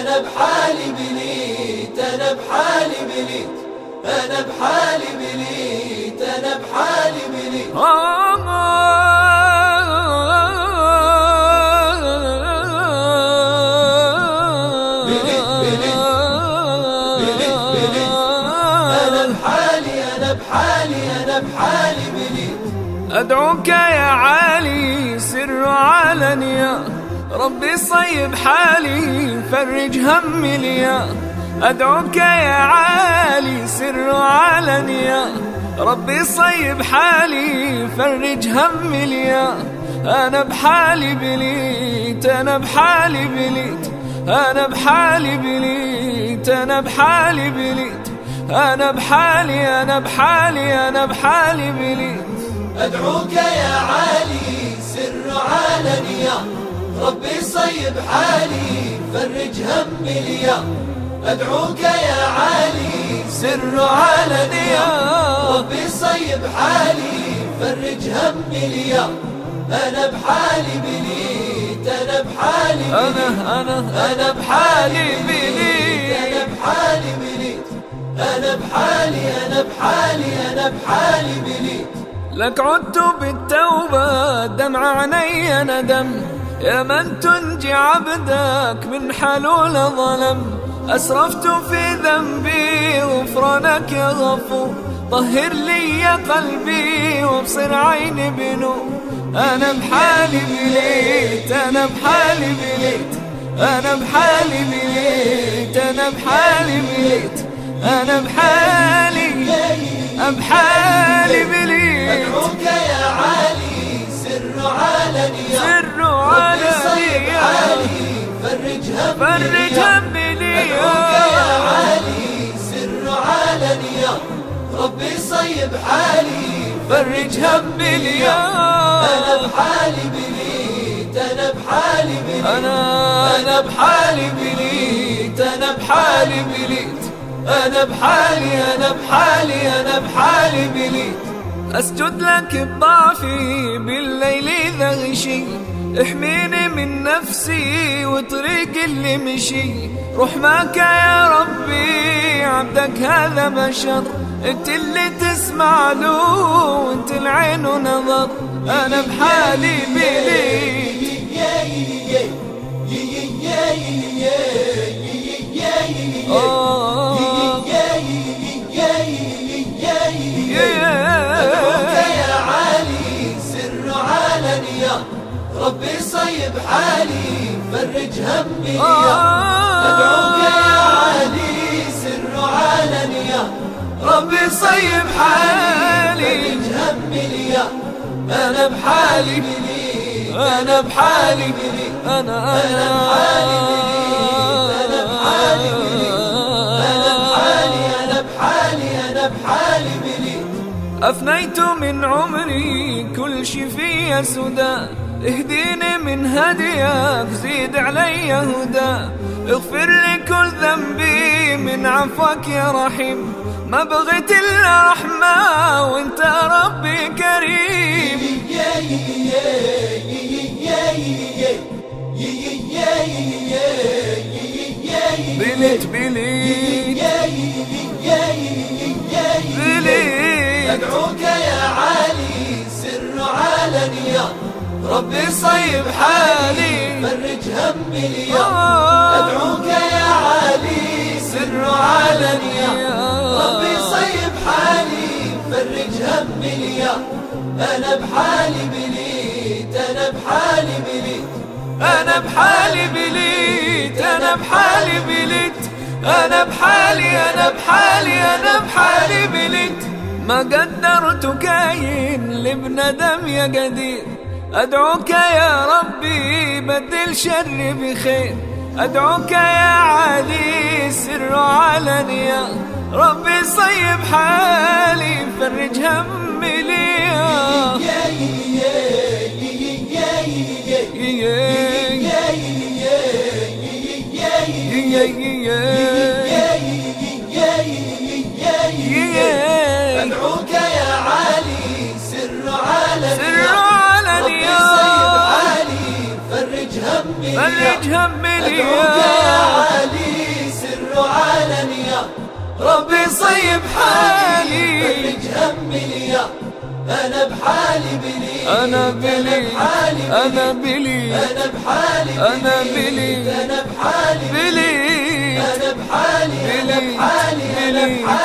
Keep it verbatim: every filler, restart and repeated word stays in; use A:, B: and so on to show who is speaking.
A: أنا بحالي بليت، أنا بحالي بليت، أنا بحالي بليت، أنا بحالي بليت. بليت بليت بليت بليت، أنا بحالي أنا بحالي أنا بحالي بليت.
B: أدعوك يا عالي سر علنيا، ربي صيب حالي فرج همي ليا. أدعوك يا عالي سر علنيا، ربي صيب حالي فرج همي ليا. أنا بحالي بليت، أنا بحالي بليت، أنا بحالي بليت، أنا بحالي بليت، أنا بحالي أنا بحالي أنا بحالي بليت.
A: أدعوك يا عالي سر علنيا، ربي صيب حالي فرج همي ليا. أدعوك يا عالي
B: سر علنيا،
A: ربي صيب حالي فرج همي ليا. أنا بحالي بليت، أنا بحالي بليت،
B: أنا أنا أنا بحالي بليت،
A: أنا بحالي بليت، أنا بحالي أنا بحالي أنا بحالي بليت.
B: لك عدت بالتوبة دمع عيني ندم، يا من تنجي عبدك من حلول ظلم. أسرفت في ذنبي غفرانك يا غفور، طهر لي يا قلبي وابصر عيني بنور. أنا بحالي بليت، أنا بحالي بليت، أنا بحالي بليت، أنا بحالي بليت، أنا بحالي بحالي بليت.
A: أدعوك يا عالي سر علنيا،
B: سر
A: علنيا،
B: علنيا،
A: فرج همي
B: فرج همي ليا.
A: أدعوك يا عالي سر علنيا، ربي صيب حالي
B: فرج همي ليا.
A: أنا بحالي بليت، أنا بحالي بليت،
B: أنا أنا بحالي بليت، أنا بحالي بليت، أنا بحالي أنا بحالي أنا بحالي بليت. أسجد لك بضعفي بالليل إذا غشي، احميني من نفسي وطريق اللي مشي. رحمك يا ربي عبدك هذا بشر، انت اللي تسمع له وانت العين ونظر. أنا بحالي بليت،
A: أدعوك يا عالي سر علنيا، ربي صيب حالي فرج همي ليا. أدعوك يا عالي سر علنيا،
B: ربي صيب حالي
A: فرج همي ليا.
B: أنا بحالي
A: بليت،
B: أنا بحالي بليت، أنا
A: أنا بحالي بليت، أنا بحالي بليت، أنا بحالي أنا بحالي أنا بحالي بليت.
B: أفنيت من عمري كل شي فيا سدى، اهديني من هديك زيد علي هدى. اغفر لي كل ذنبي من عفوك يا رحيم، ما بغيت إلا رحمة وانت ربي كريم. بليت بليت بليت.
A: أدعوك يا عالي سر علنيا، ربي صيب حالي فرج همي ليا. أدعوك يا عالي سر علنيا، ربي صيب حالي فرج همي ليا. أنا بحالي بليت، أنا بحالي بليت،
B: أنا بحالي بليت، أنا بحالي بليت، أنا بحالي أنا بحالي أنا بحالي بليت. ما قدرت كاين لابن دم يا قدير، أدعوك يا ربي بدل شر بخير. أدعوك يا عالي سر علنيا، ربي صيب حالي فرج همي ليا.
A: أدعوك يا عالي سر علنيا،
B: سر علنيا،
A: ربي صيب حالي فرج همي ليا.
B: فرج همي
A: أدعوك يا
B: ليا.
A: عالي
B: ربي صيب حالي.
A: فرج همي اليوم أنا بحالي بلي،
B: أنا بلي أنا بلي
A: أنا بحالي
B: أنا بلي
A: أنا بحالي
B: بلي
A: أنا بحالي أنا
B: بلي
A: بحالي أنا
B: بلي
A: بحالي